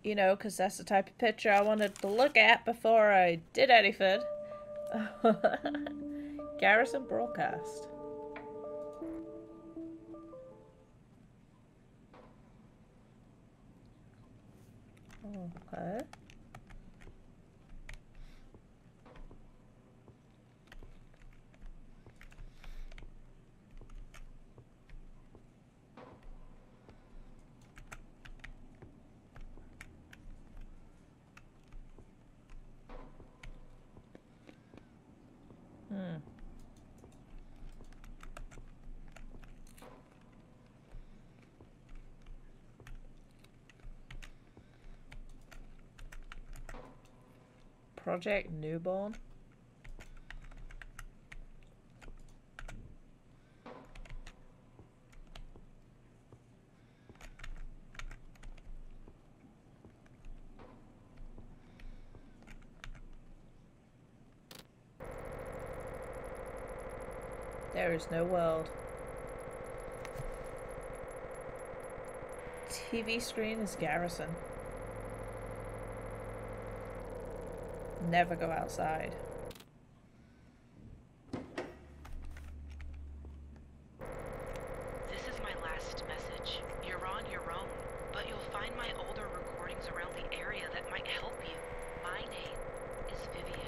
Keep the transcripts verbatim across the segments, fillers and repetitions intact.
You know, because that's the type of picture I wanted to look at before I did anything. Garrison broadcast. Okay. Hmm. Project Newborn. There is no world. T V screen is Garrison. Never go outside. This is my last message. You're on your own, but you'll find my older recordings around the area that might help you. My name is Vivian.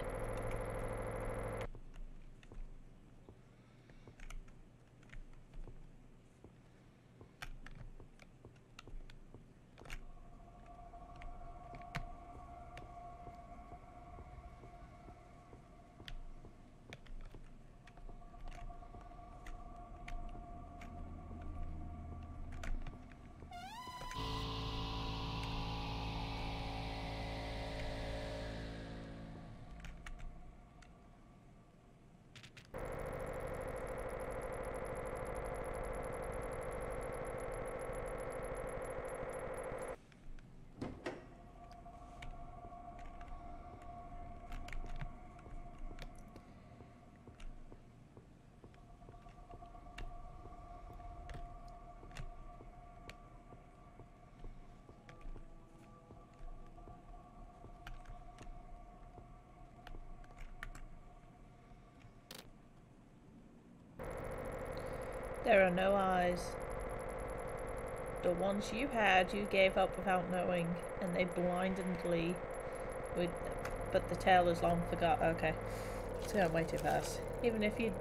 There are no eyes. The ones you had, you gave up without knowing, and they blindingly would. But the tale is long forgot. Okay, it's going way too fast. Even if you.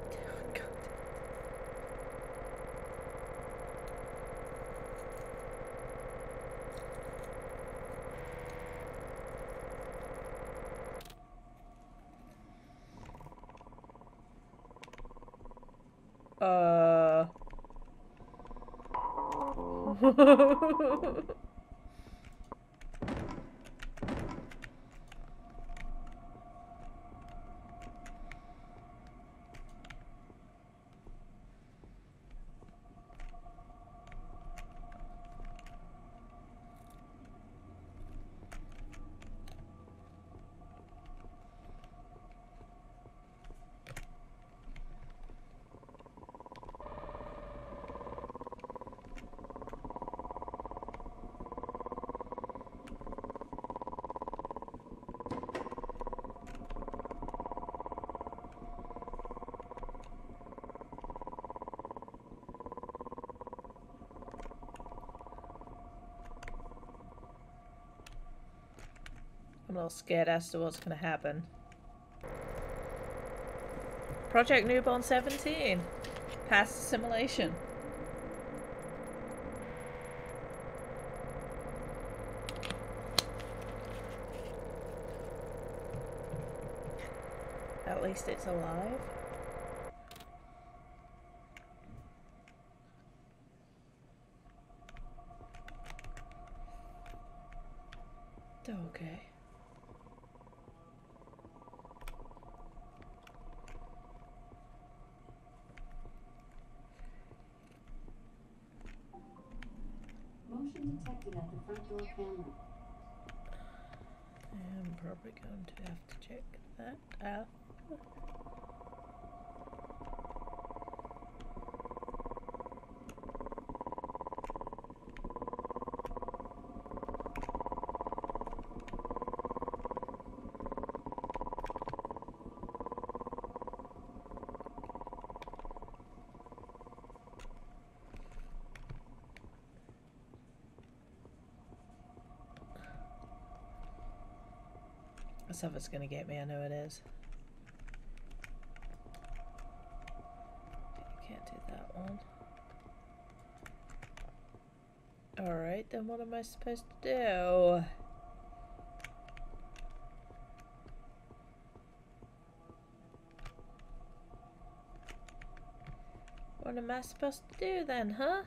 Uh. I'm a little scared as to what's going to happen. Project Newborn seventeen. Past the simulation. At least it's alive. Okay. Motion detected at the front door camera. I'm probably going to have to check that out. Stuff it's gonna get me, I know it is. Can't do that one. Alright, then what am I supposed to do? What am I supposed to do then, huh?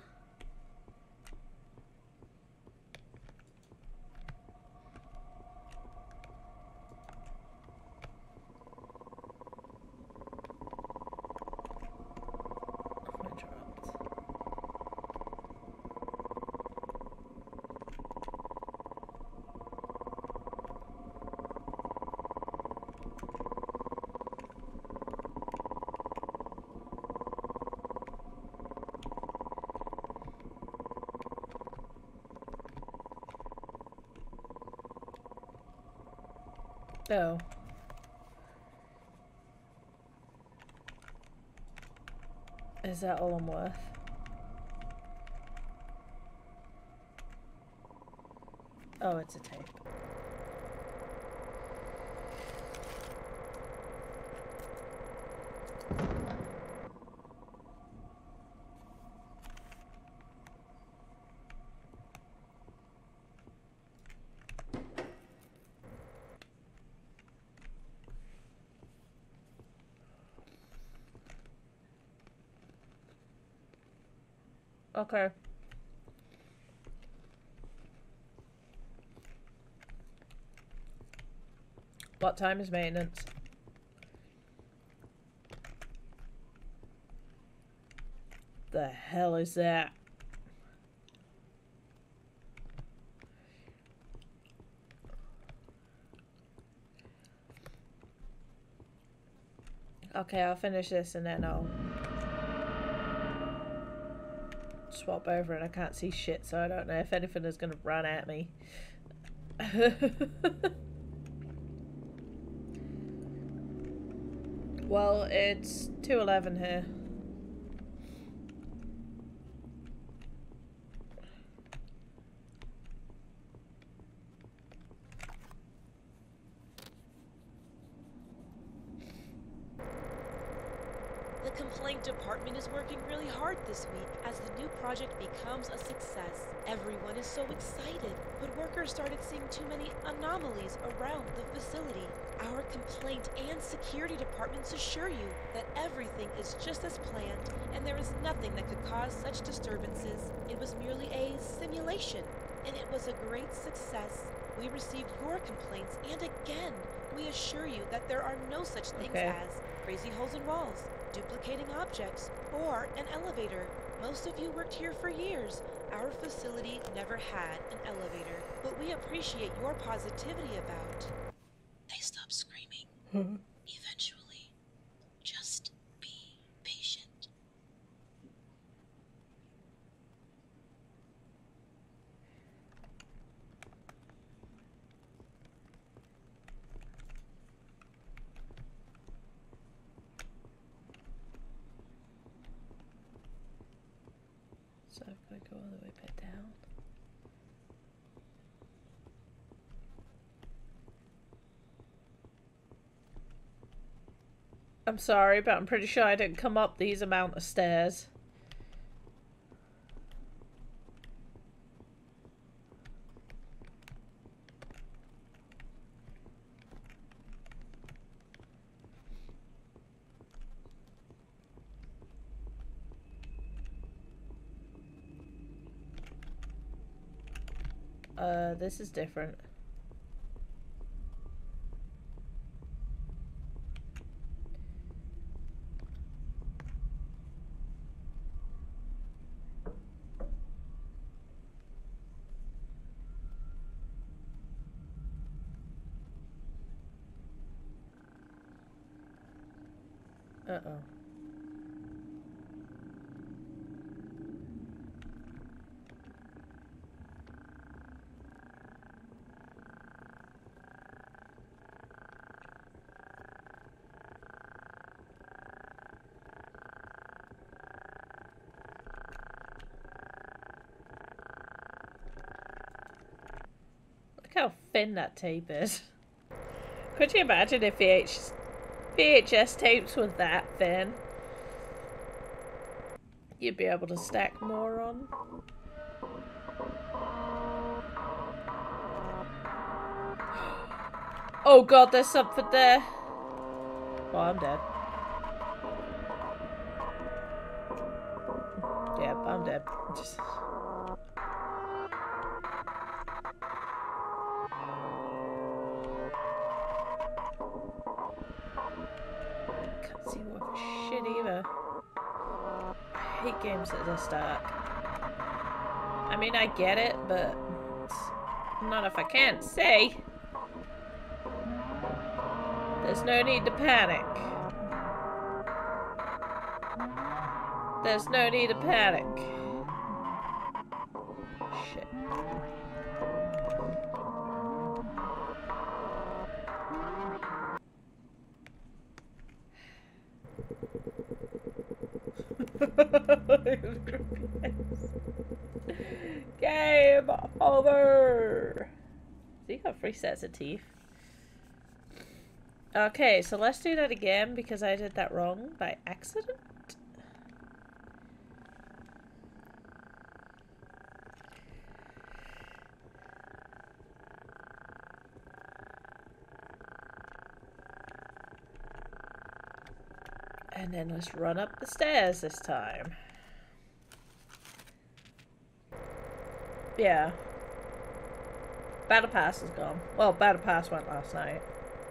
Oh. Is that all I'm worth? Oh, it's a tape. Okay. What time is maintenance? The hell is that? Okay, I'll finish this and then I'll swap over, and I can't see shit, so I don't know if anything is going to run at me. Well, it's two eleven here. The complaint department is working really hard this week as the new project becomes a success. Everyone is so excited, but workers started seeing too many anomalies around the facility. Our complaint and security departments assure you that everything is just as planned and there is nothing that could cause such disturbances. It was merely a simulation, and it was a great success. We received your complaints, and again, we assure you that there are no such things Okay. as crazy holes in walls, duplicating objects, or an elevator. Most of you worked here for years. Our facility never had an elevator, but we appreciate your positivity about. They stop screaming. Eventually. Just be patient. So I've got to go all the way back down. I'm sorry, but I'm pretty sure I didn't come up these amount of stairs. Uh, this is different. Uh-oh. Look how thin that tape is. Could you imagine if V H V H S tapes were that thin? You'd be able to stack more on. Oh god, there's something there. Oh, I'm dead. Yeah, I'm dead. Just... Can't see worth shit either. I hate games that are stuck. I mean, I get it, but not if I can't see. There's no need to panic. There's no need to panic. Shit. Game over. So you got three sets of teeth. Okay, so let's do that again because I did that wrong by accident. And then let's run up the stairs this time. Yeah. Battle Pass is gone. Well, Battle Pass went last night.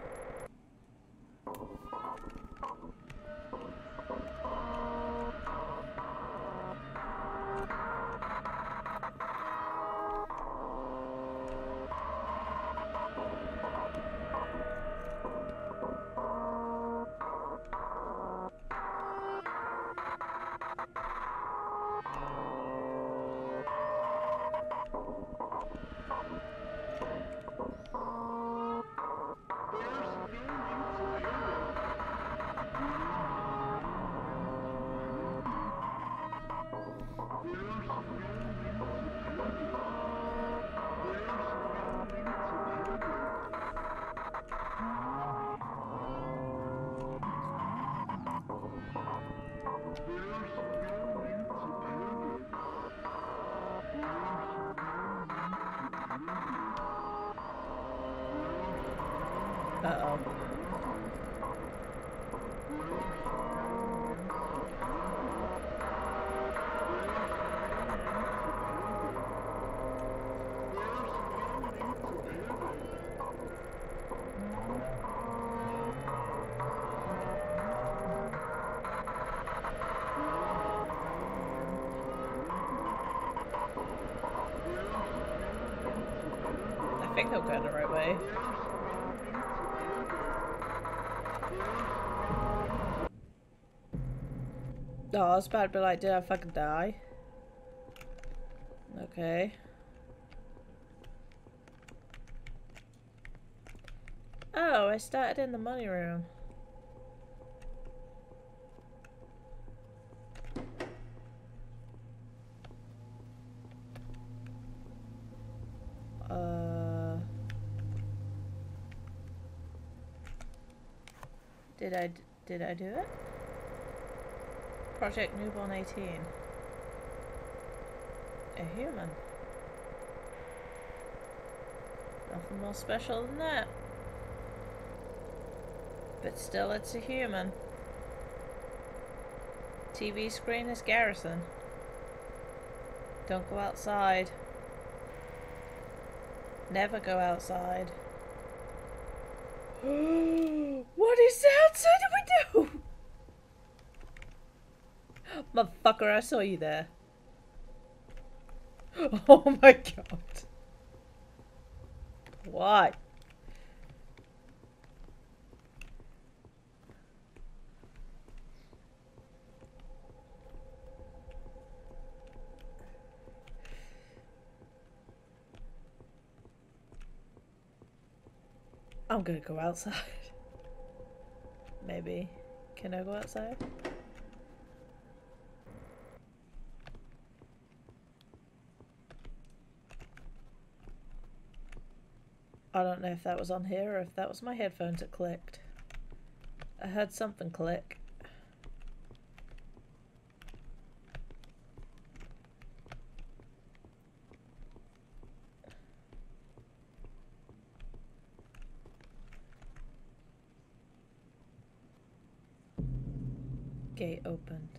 Uh-oh. I think I'm going the right way. Oh, I was about to be like, did I fucking die? Okay. Oh, I started in the money room. Uh... Did I, did I do it? Project Newborn eighteen. A human. Nothing more special than that. But still, it's a human. T V screen is Garrison. Don't go outside. Never go outside. What is the outside of we do? Motherfucker, I saw you there. Oh my god. Why? I'm gonna go outside. Maybe. Can I go outside? I don't know if that was on here or if that was my headphones that clicked. I heard something click. Gate opened.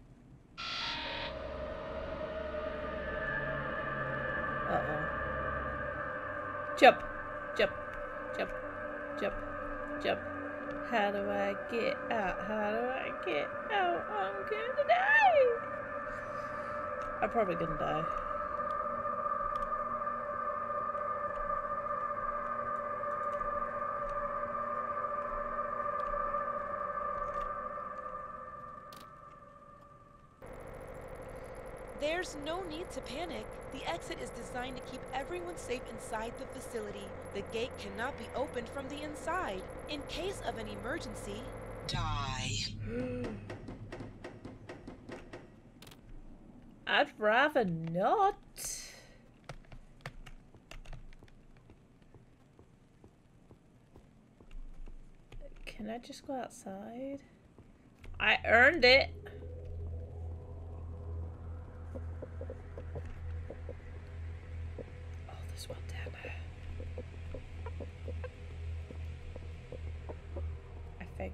Uh-oh. Jump! Jump! Jump! Jump! Jump! How do I get out? How do I get out? I'm gonna die! I'm probably gonna die. There's no need to panic. The exit is designed to keep everyone safe inside the facility. The gate cannot be opened from the inside. In case of an emergency... Die. I'd rather not. Can I just go outside? I earned it. Oh, there's one down there. I think.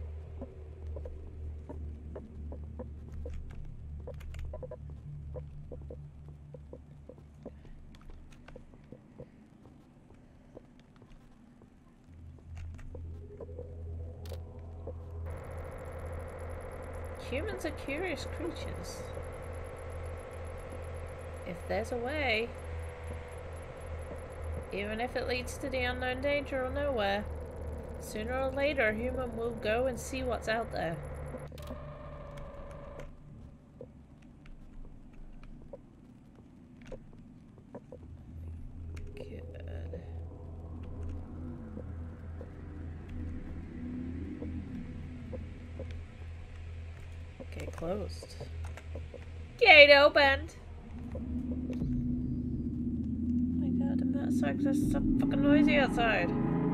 Humans are curious creatures. If there's a way, even if it leads to the unknown danger or nowhere, sooner or later a human will go and see what's out there. Good. Okay, closed. Gate opened! Oh my god, I'm not so it's so fucking noisy outside.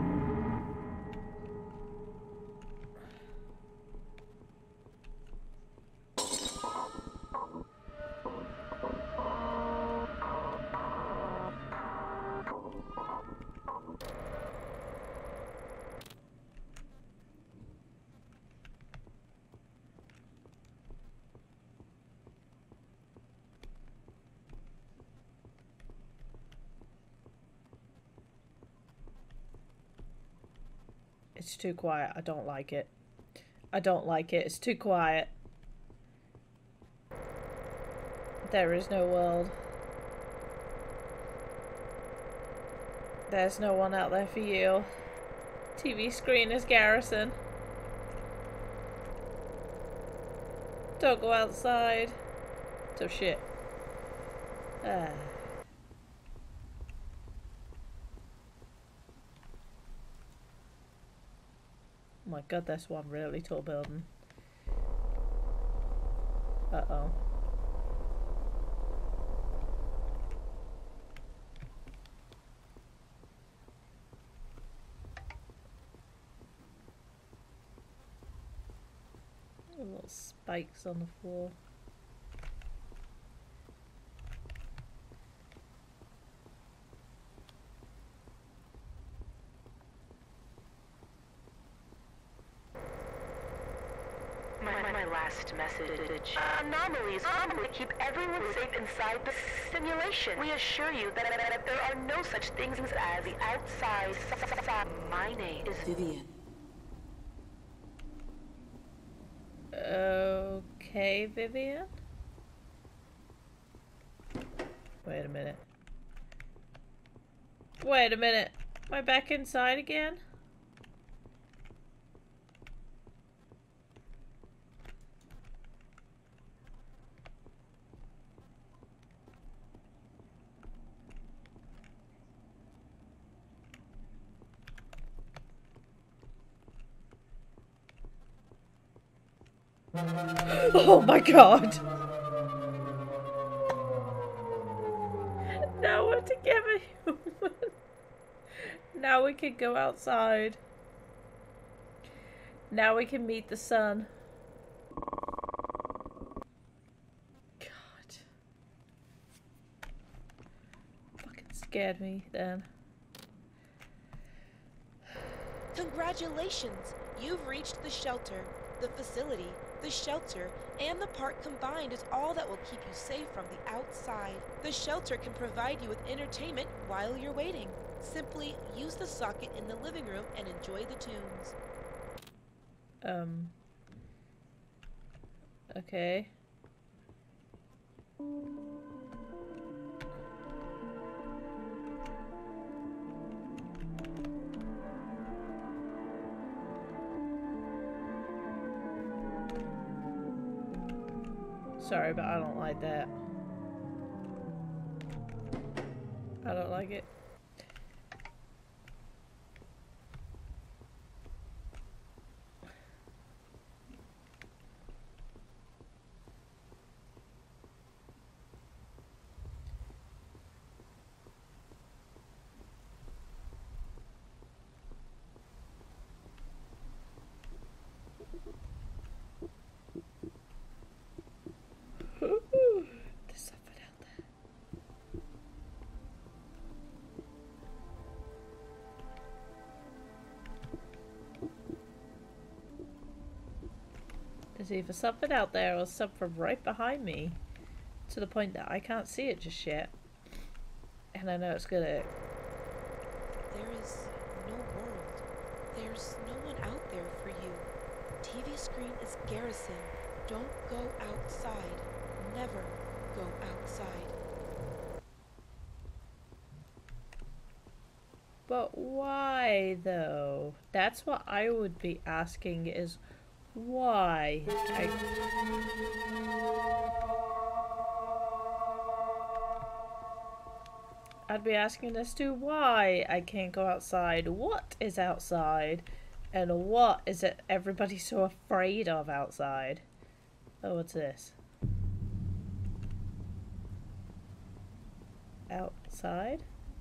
It's too quiet. I don't like it. I don't like it. It's too quiet. There is no world. There's no one out there for you. T V screen is Garrison. Don't go outside. So shit. Ah. Oh my god, that's one really tall building. Uh-oh. Little spikes on the floor. Message. Anomalies. Anomalies keep everyone safe inside the simulation. We assure you that, that, that there are no such things as the outside. My name is Vivian. Okay, Vivian? Wait a minute. Wait a minute. Am I back inside again? Oh my god! Now we're together, human. Now we can go outside. Now we can meet the sun. God. Fucking scared me then. Congratulations! You've reached the shelter. The facility, the shelter, and the park combined is all that will keep you safe from the outside. The shelter can provide you with entertainment while you're waiting. Simply use the socket in the living room and enjoy the tunes. Um. Okay. Sorry, but I don't like that. I don't like it. There's something out there. There's either something out there or something right behind me, to the point that I can't see it just yet. And I know it's gonna. There is no world. There's no one out there for you. T V screen is Garrison. Don't go outside. Never go outside. But why though? That's what I would be asking is why? I... I'd be asking as to why I can't go outside. What is outside? And what is it everybody so afraid of outside? Oh, what's this? Outside?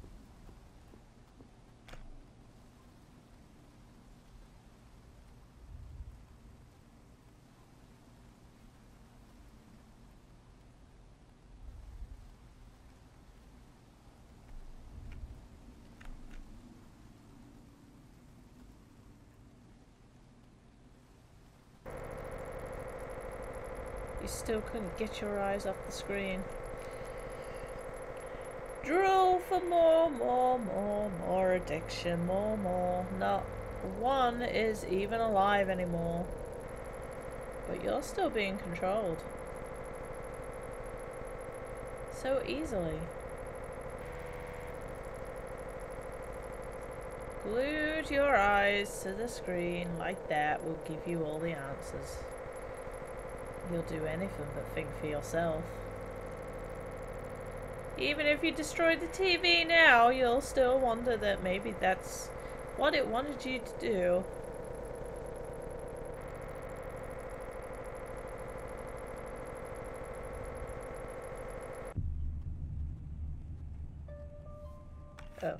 You still couldn't get your eyes off the screen. Drool for more, more, more, more addiction, more, more. Not one is even alive anymore. But you're still being controlled. So easily. Glued your eyes to the screen like that will give you all the answers. You'll do anything but think for yourself. Even if you destroy the T V now, you'll still wonder that maybe that's what it wanted you to do. Oh.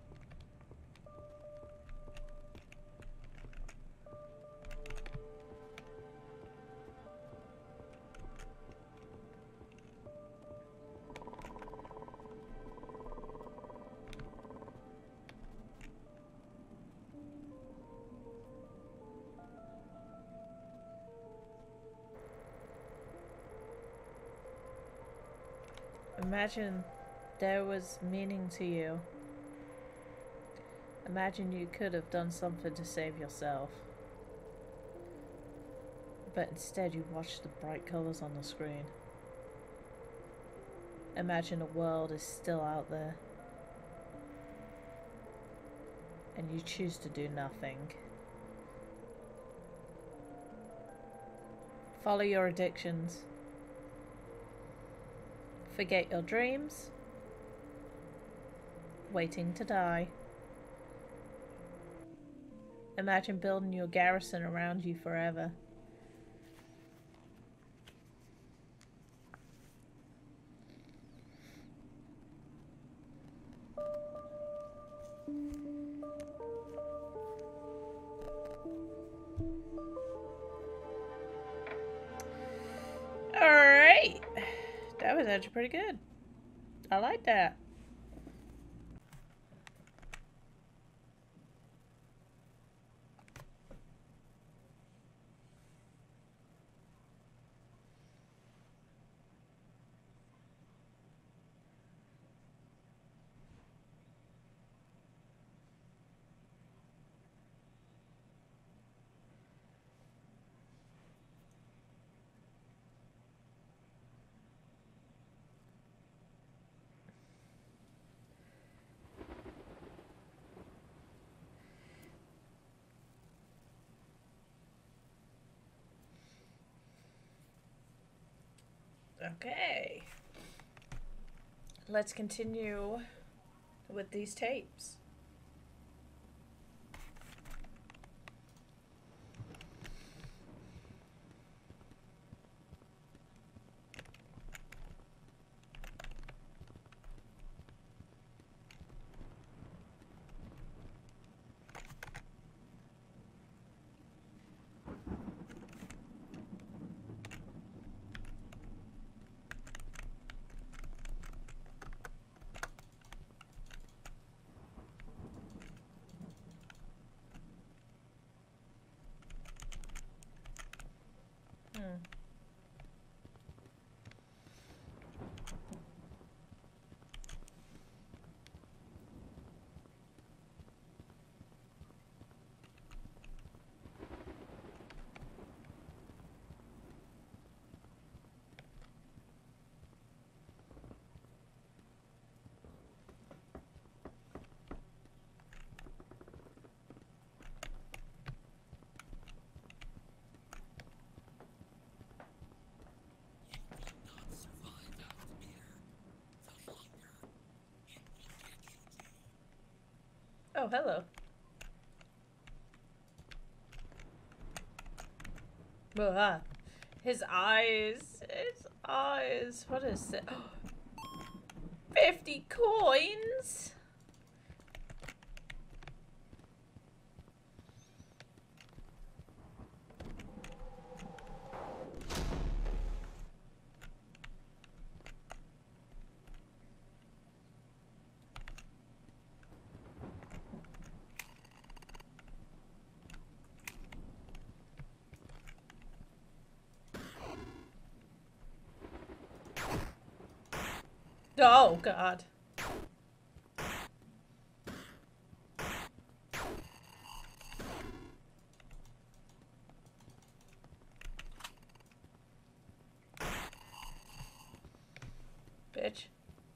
Imagine there was meaning to you. Imagine you could have done something to save yourself. But instead you watched the bright colours on the screen. Imagine the world is still out there. And you choose to do nothing. Follow your addictions. Forget your dreams. Waiting to die. Imagine building your garrison around you forever. was actually pretty good. I like that. Okay. Let's continue with these tapes. Hmm. Oh, hello. Ah, his eyes. His eyes. What is it? fifty coins? Oh, God. Bitch.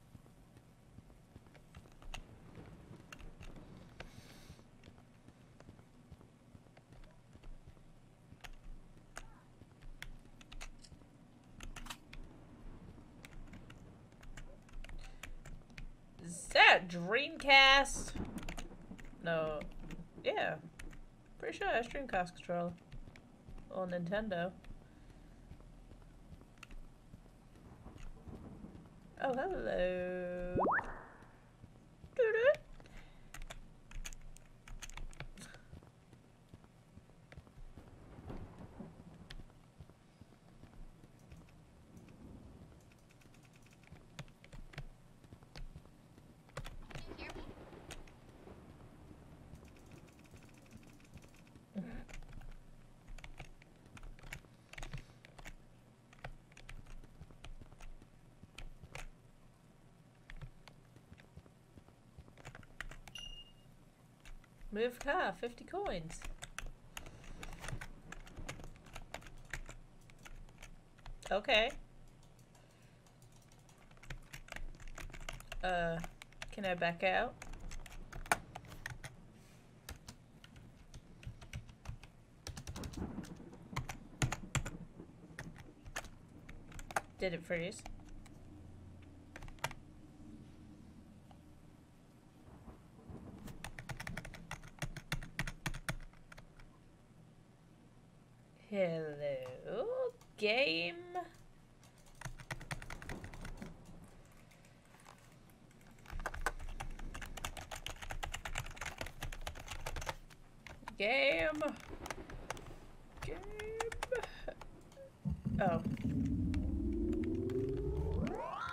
Is that Dreamcast? No. Yeah. Pretty sure that's Dreamcast controller. Or Nintendo. Oh, hello. Doo-doo. Move car, fifty coins. Okay. Uh, can I back out? Did it freeze? Hello, game. Game. Game. Oh.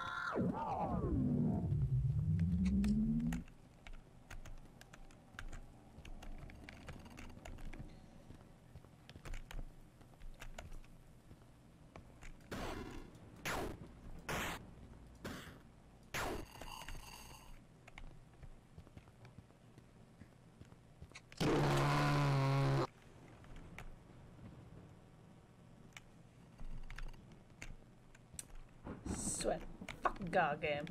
swear to fucking God, game.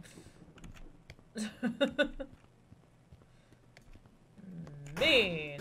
Mean.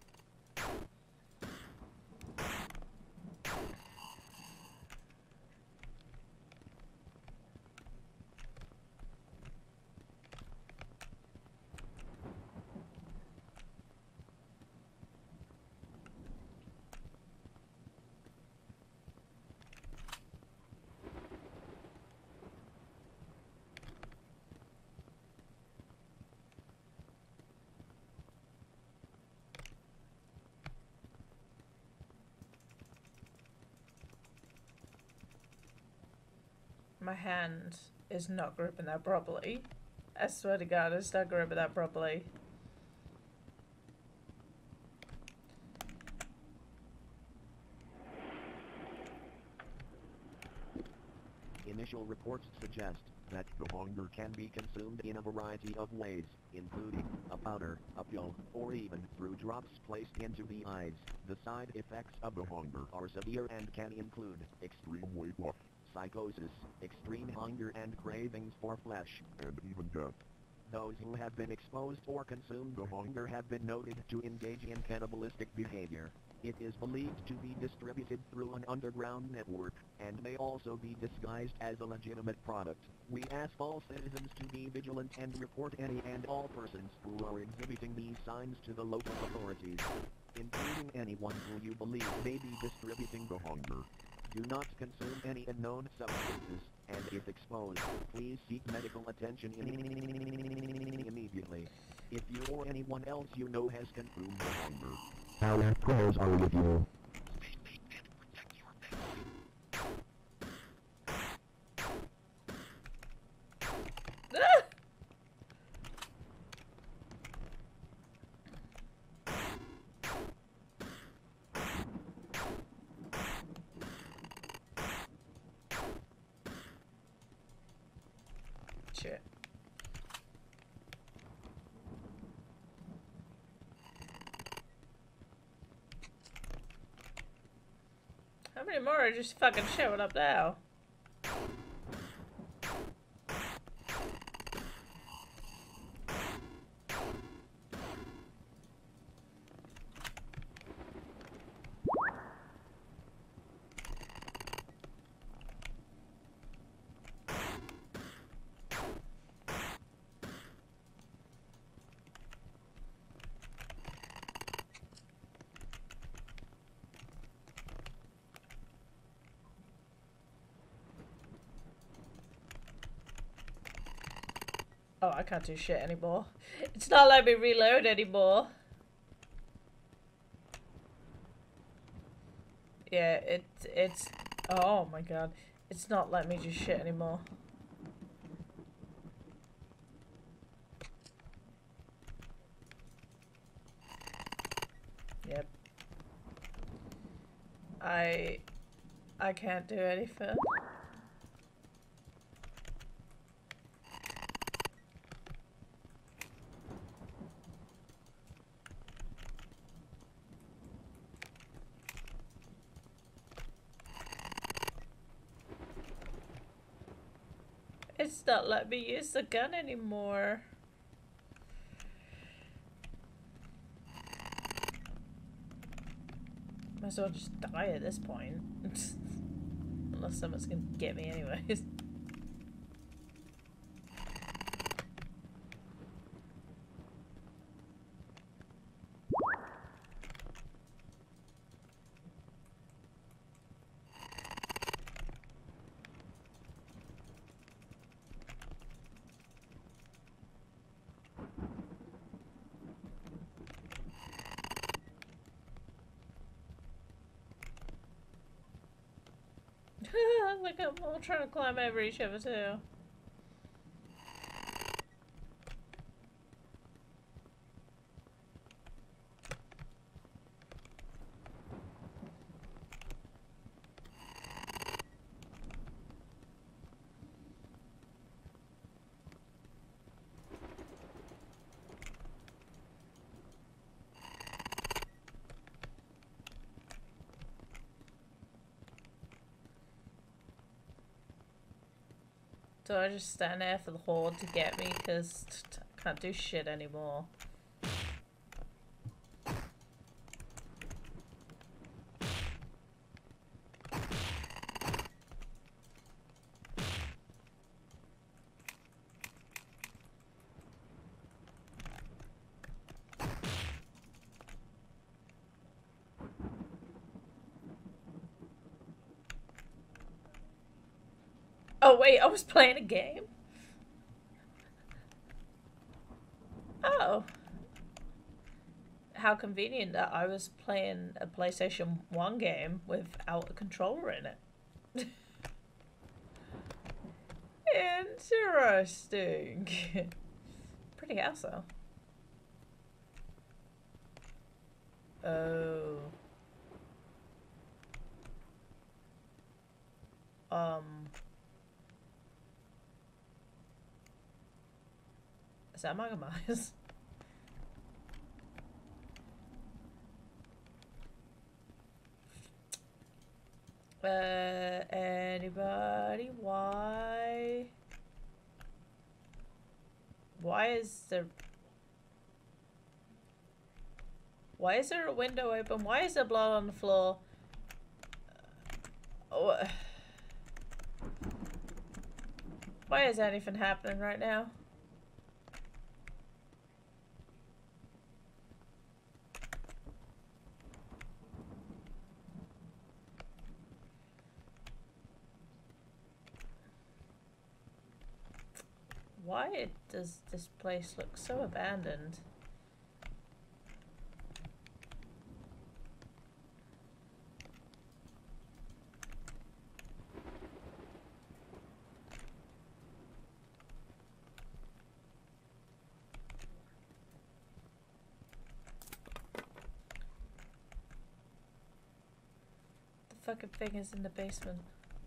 My hand is not gripping that properly. I swear to God, it's not gripping that properly. Initial reports suggest that the hunger can be consumed in a variety of ways, including a powder, a pill, or even through drops placed into the eyes. The side effects of the hunger are severe and can include extreme weight loss, psychosis, extreme hunger and cravings for flesh, and even death. Those who have been exposed or consumed the hunger have been noted to engage in cannibalistic behavior. It is believed to be distributed through an underground network, and may also be disguised as a legitimate product. We ask all citizens to be vigilant and report any and all persons who are exhibiting these signs to the local authorities, including anyone who you believe may be distributing the hunger. Do not consume any unknown substances, and if exposed, please seek medical attention immediately. If you or anyone else you know has consumed the hunger, our prayers are with you. Shit. How many more are just fucking showing up now? Oh, I can't do shit anymore. It's not letting me reload anymore. Yeah, it, it's... Oh my God. It's not letting me do shit anymore. Yep. I... I can't do anything. It's not letting me use the gun anymore. Might as well just die at this point. Unless someone's gonna get me anyways. Look, I'm all trying to climb over each other too. Do I just stand there for the horde to get me? Because I can't do shit anymore. Oh wait, I was playing a game? Oh. How convenient that I was playing a PlayStation one game without a controller in it. Interesting. Pretty house though. Oh. Um. Is that Mega Myers? Uh, anybody? Why? Why is there... Why is there a window open? Why is there blood on the floor? Oh, why is anything happening right now? Why does this place look so abandoned? The fucking thing is in the basement.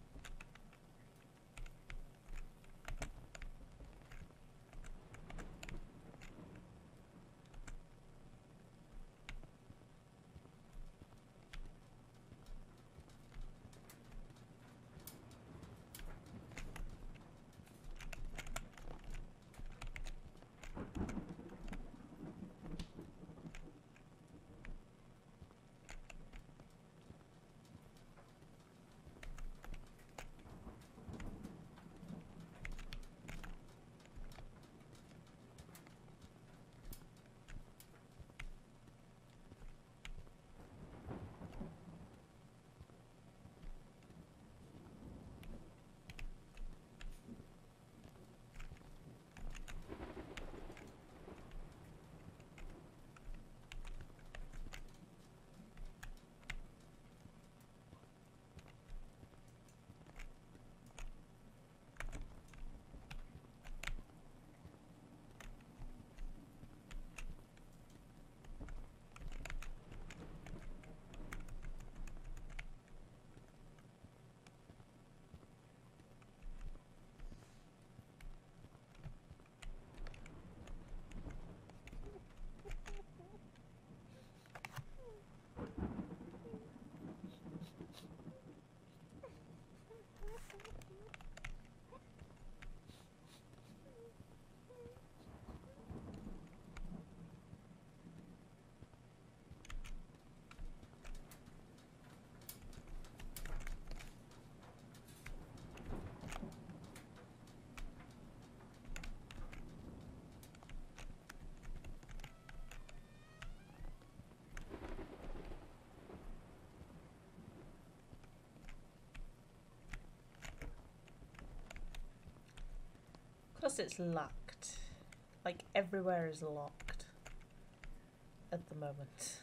Plus it's locked. Like everywhere is locked at the moment.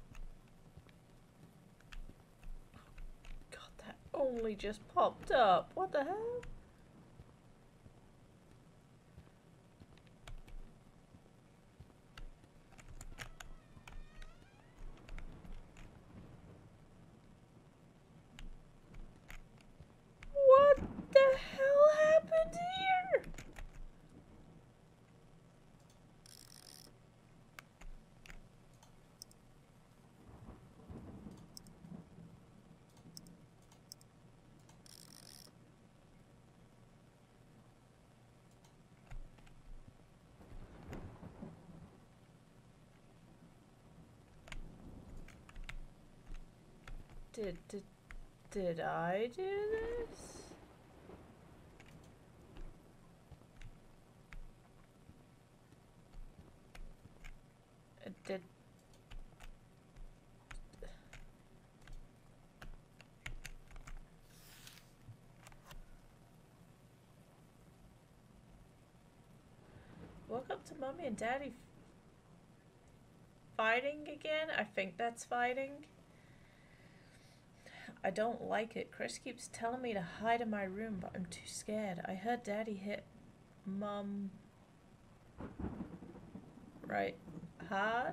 God, that only just popped up. What the hell? What the hell happened here? Did, did, did I do this? Uh, Did... Woke up to Mommy and Daddy f- fighting again? I think that's fighting. I don't like it. Chris keeps telling me to hide in my room, but I'm too scared. I heard Daddy hit Mom right hard.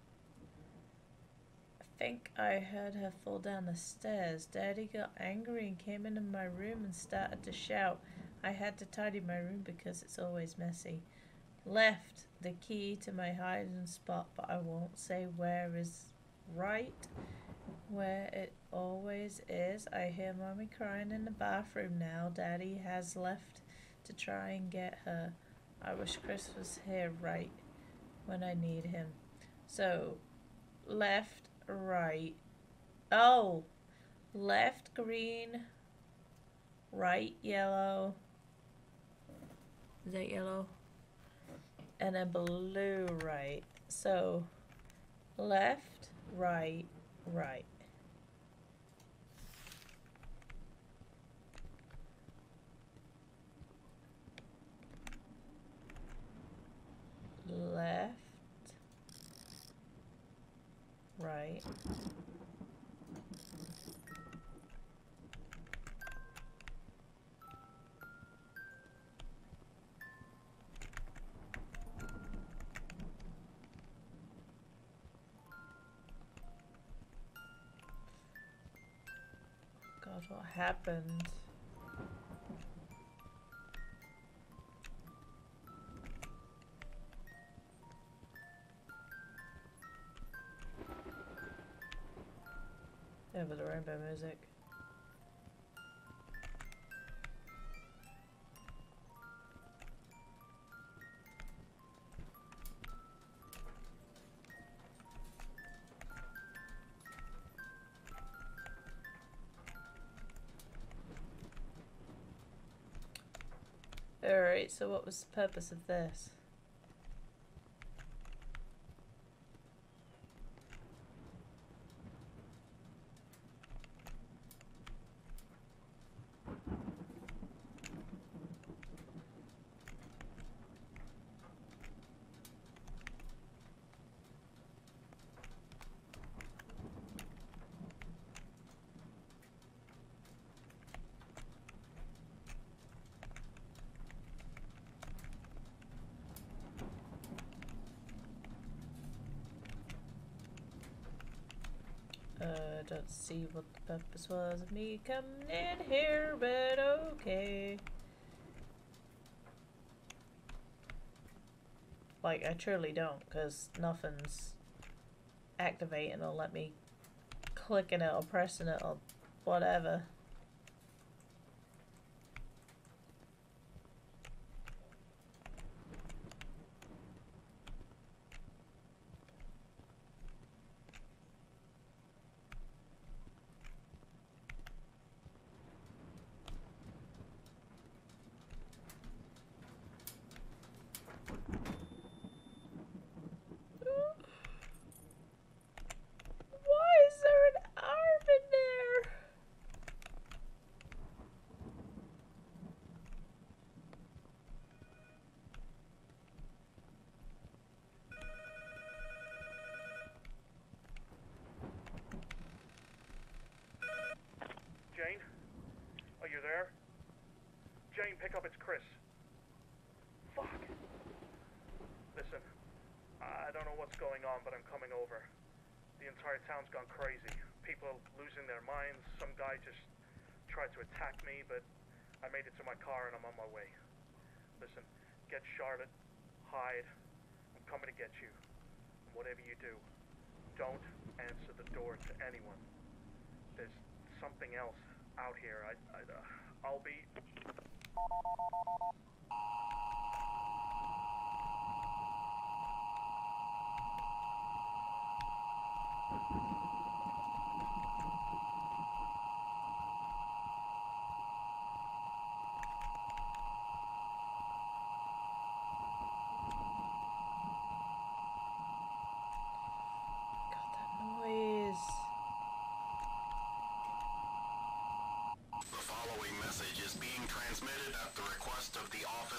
I think I heard her fall down the stairs. Daddy got angry and came into my room and started to shout. I had to tidy my room because it's always messy. Left the key to my hiding spot, but I won't say where is right where it always is. I hear Mommy crying in the bathroom now. Daddy has left to try and get her. I wish Chris was here right when I need him. So, left, right. Oh! Left, green. Right, yellow. Is that yellow? And then blue, right. So, left, right, right. Left, right. God, what happened? Yeah, but the rainbow music. Alright, so what was the purpose of this? I uh, don't see what the purpose was of me coming in here, but okay. Like, I truly don't, because nothing's activating or let me clicking it or pressing it or whatever. Why is there an arm in there? Jane? Are you there? Jane, pick up, it's Chris. Fuck. Listen, I don't know what's going on, but I'm coming over. The entire town's gone crazy. People losing their minds. Some guy just tried to attack me, but I made it to my car and I'm on my way. Listen, get Charlotte, hide. I'm coming to get you. And whatever you do, don't answer the door to anyone. There's something else out here. I, I, uh, I'll be...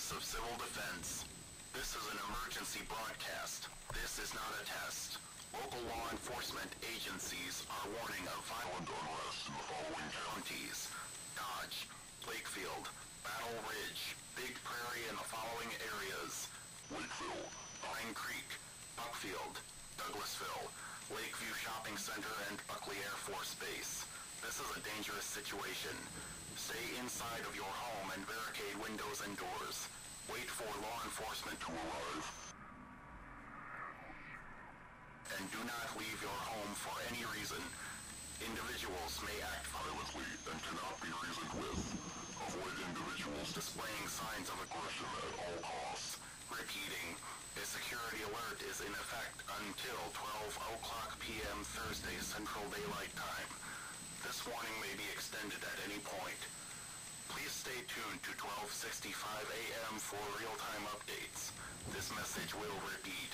Office of Civil Defense. This is an emergency broadcast. This is not a test. Local law enforcement agencies are warning of violent unrest in the following counties: Dodge, Lakefield, Battle Ridge, Big Prairie, and the following areas: Wakefield, Pine Creek, Buckfield, Douglasville, Lakeview Shopping Center, and Buckley Air Force Base. This is a dangerous situation. Stay inside of your home and barricade windows and doors. Wait for law enforcement to arrive. And do not leave your home for any reason. Individuals may act violently and cannot be reasoned with. Avoid individuals displaying signs of aggression at all costs. Repeating, a security alert is in effect until twelve o'clock p m Thursday Central Daylight Time. This warning may be extended at any point. Please stay tuned to twelve sixty-five a m for real-time updates. This message will repeat.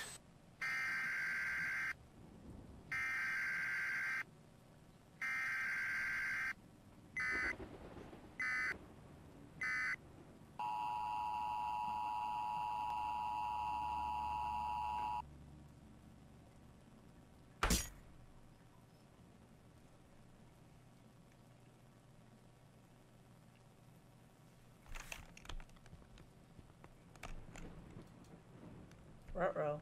Ruh-roh.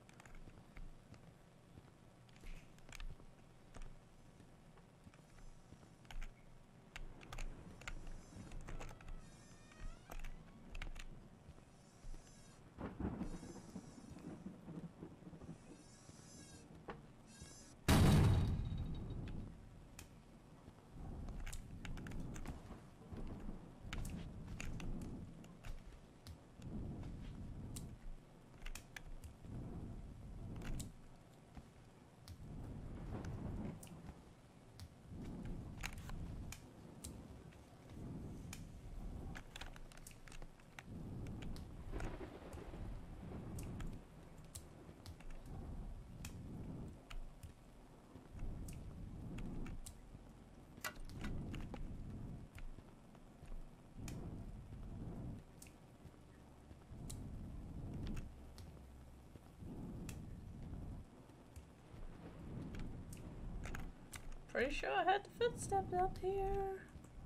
Pretty sure I heard the footsteps up here.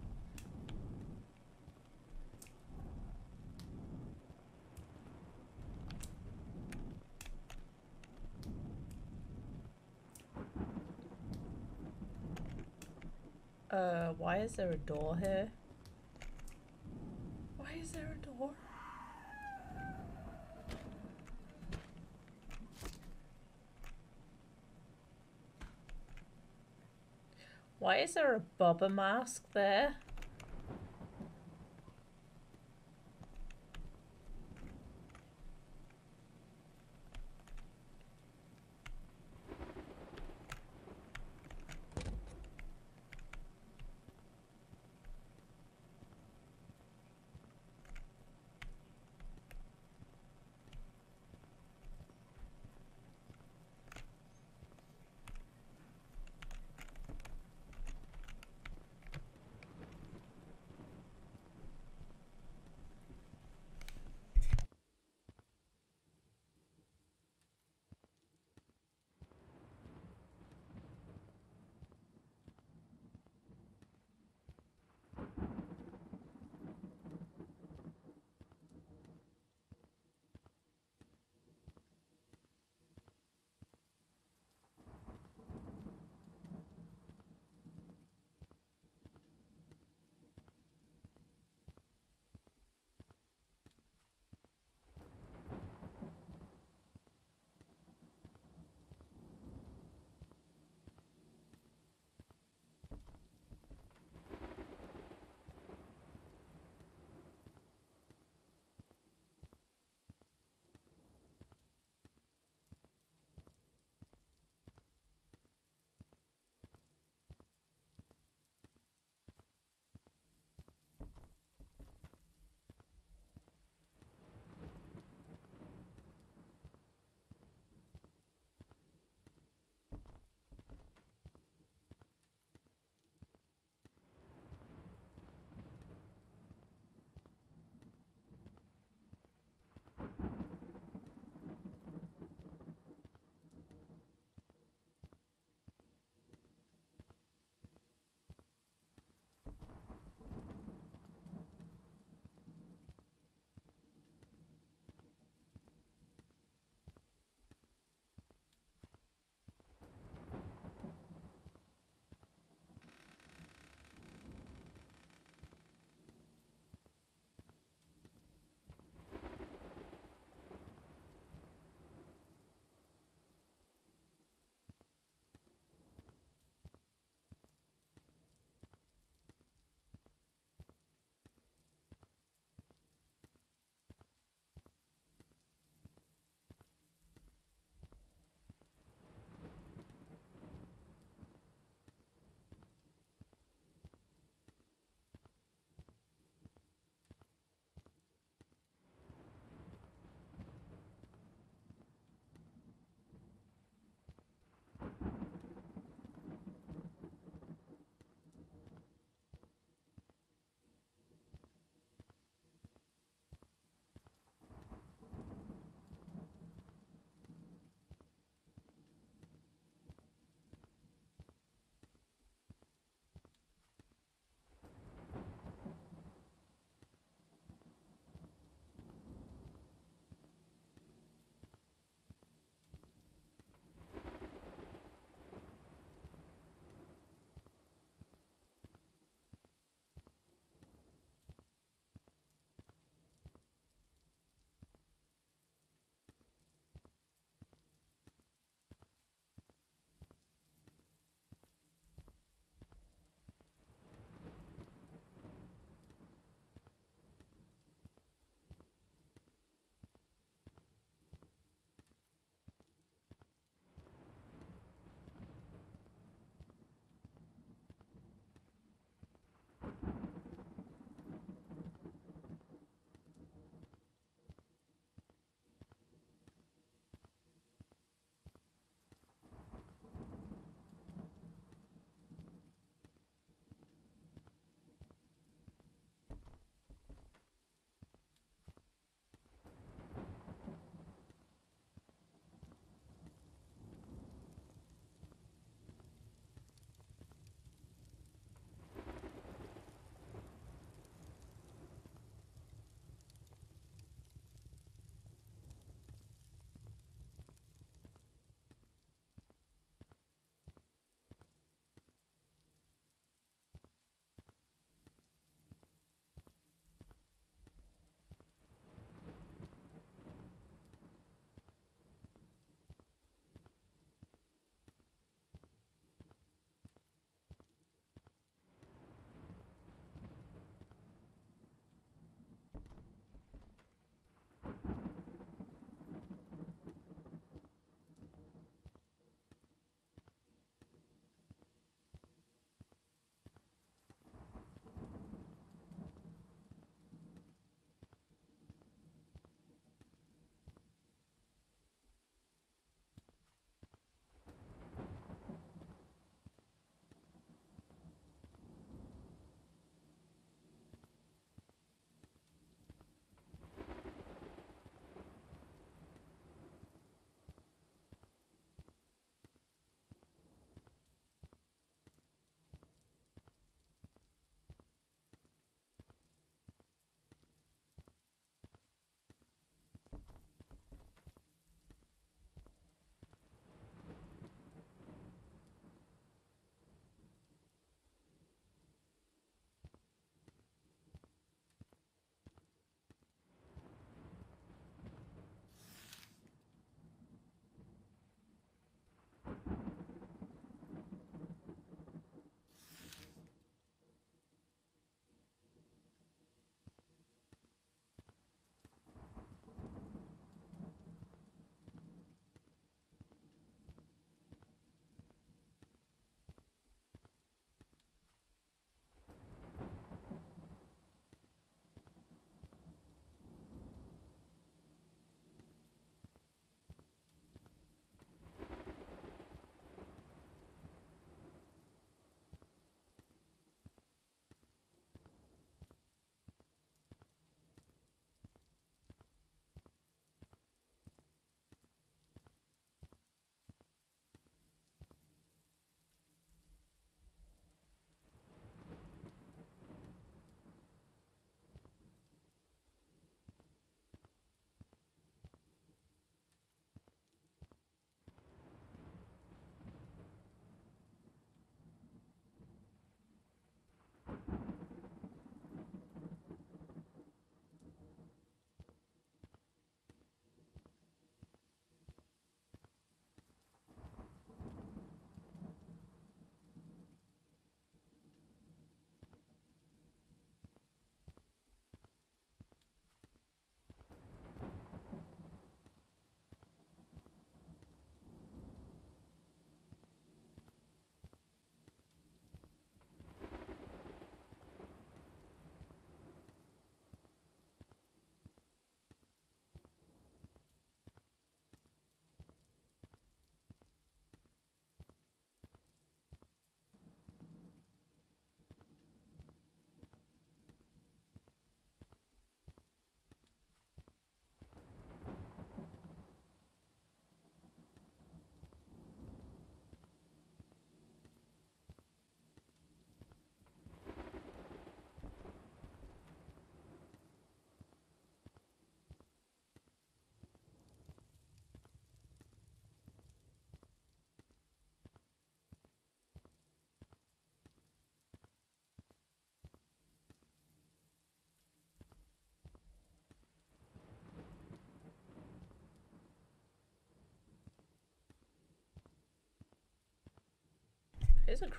Uh, why is there a door here? Why is there a door? Why is there a Bubba mask there?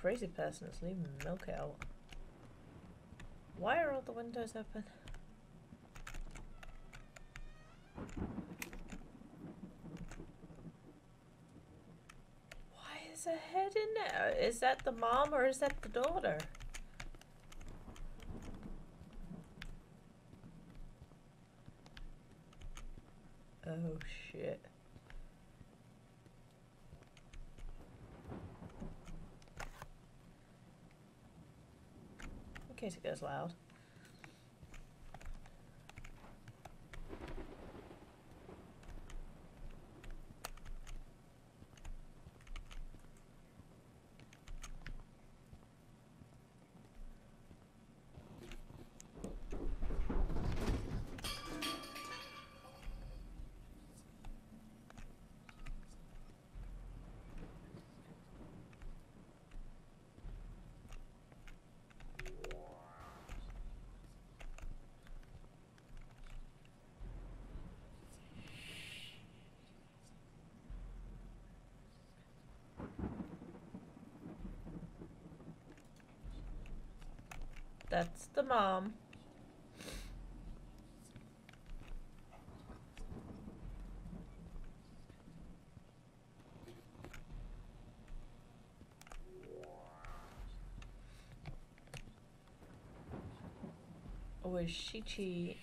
crazy person is leaving milk out. Why are all the windows open? Why is a head in there? Is that the mom or is that the daughter? Oh shit. In case it goes loud. That's the mom. Or is she cheat?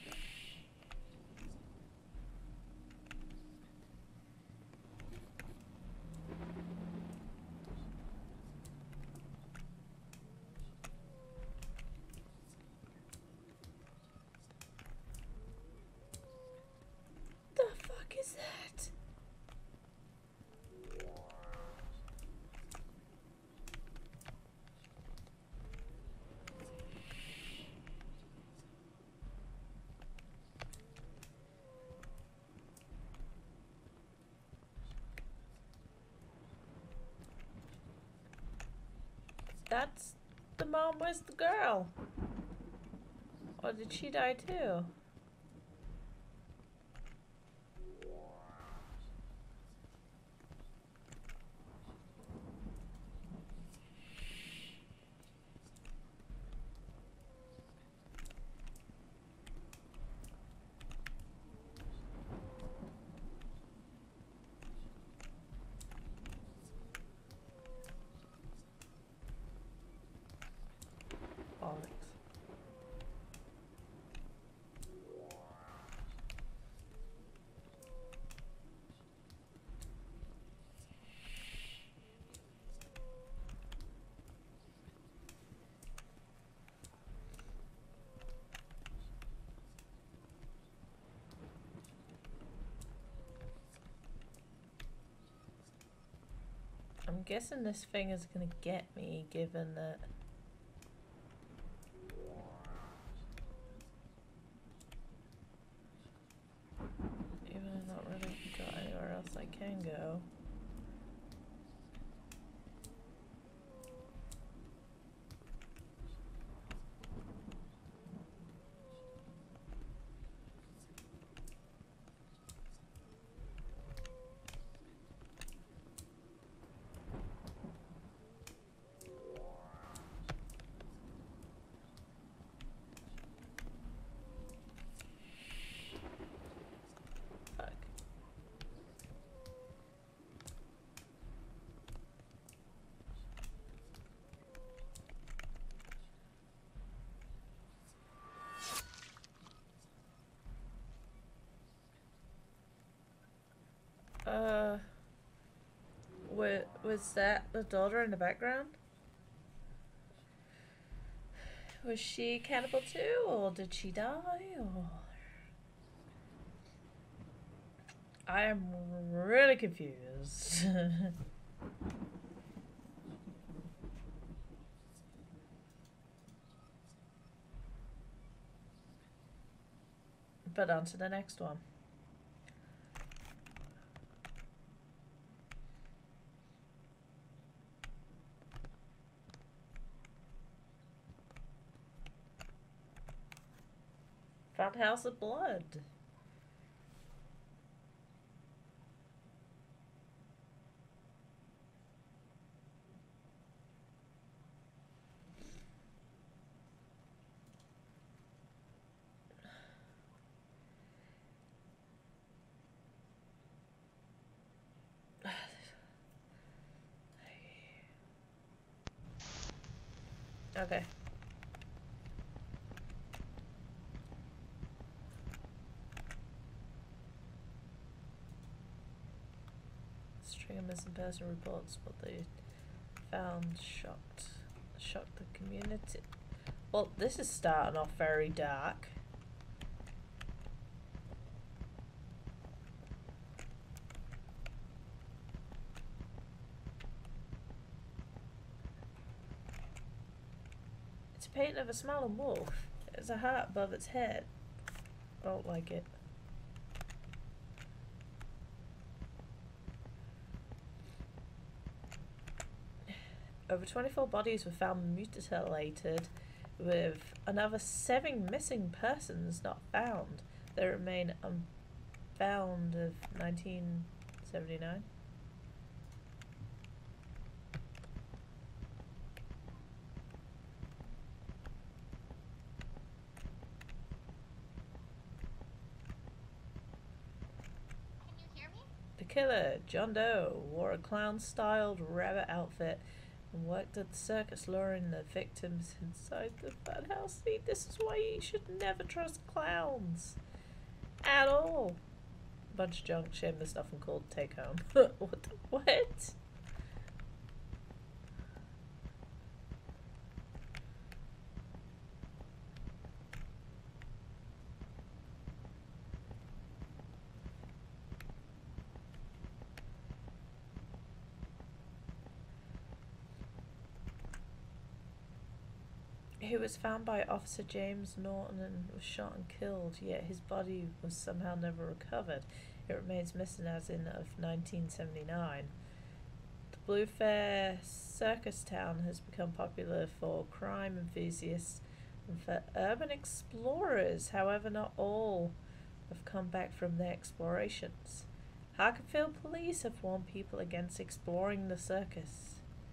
That's the mom. Where's the girl? Or did she die too? I'm guessing this thing is gonna get me, given that even I've not really got anywhere else I can go. Uh, was, was that the daughter in the background? Was she cannibal too, or did she die, or? I am really confused. But on to the next one. Found House of Blood. Okay. String of missing person reports what they found shocked shocked the community. Well, this is starting off very dark. It's a painting of a smiling wolf. There's a heart above its head. I don't like it. Over twenty-four bodies were found mutilated, with another seven missing persons not found. They remain unfound of nineteen seventy-nine. Can you hear me? The killer, John Doe, wore a clown-styled rabbit outfit and worked at the circus, luring the victims inside the funhouse. See, this is why you should never trust clowns. At all. Bunch of junk, shameless, nothing called take home. What the, what? He was found by Officer James Norton and was shot and killed, yet his body was somehow never recovered. It remains missing as in of nineteen seventy-nine. The Blue Fair circus town has become popular for crime enthusiasts and for urban explorers. However, not all have come back from their explorations. Harkenfield police have warned people against exploring the circus.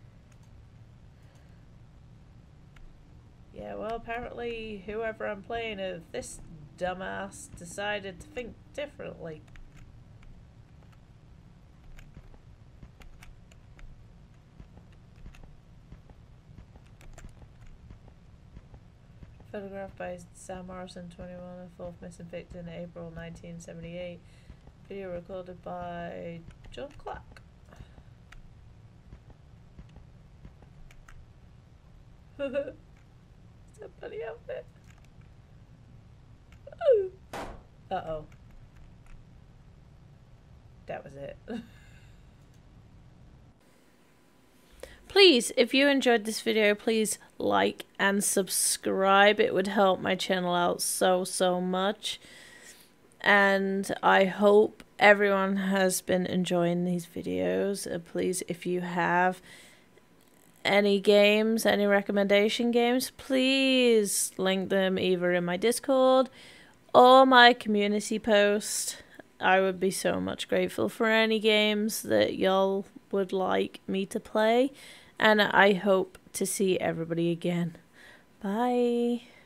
Yeah, well, apparently whoever I'm playing with, this dumbass decided to think differently. Photographed by Sam Morrison, twenty-one, a fourth missing victim in April nineteen seventy-eight. Video recorded by John Clark. Funny outfit. Ooh. Uh-oh. That was it. Please, if you enjoyed this video, please like and subscribe. It would help my channel out so, so much. And I hope everyone has been enjoying these videos. Uh, please, if you have any games, any recommendation games, please link them either in my Discord or my community post. I would be so much grateful for any games that y'all would like me to play, and I hope to see everybody again. Bye.